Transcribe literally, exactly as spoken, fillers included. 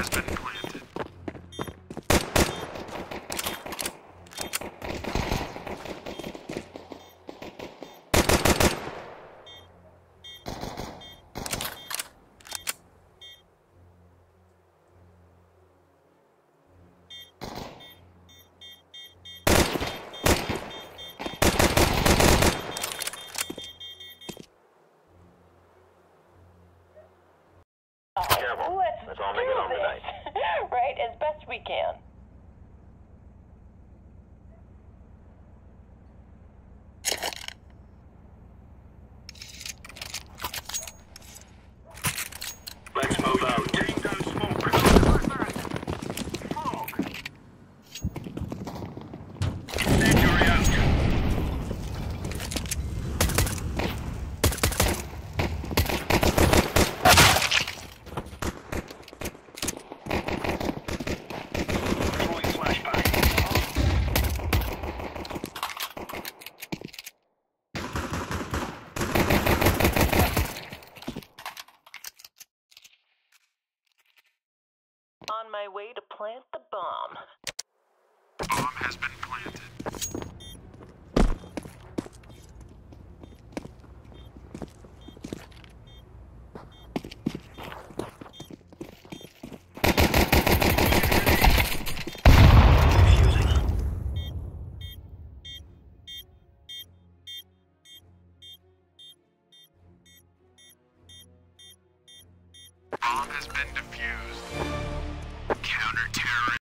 has been planted. Careful. Let's, Let's all do make it home this. tonight. Right, as best we can. Let's move out. Tango smoke. Smoke. Incendiary out. Throwing flashbang. On my way to plant the bomb. Bomb has been planted. Bomb has been defused. Counter-terrorist.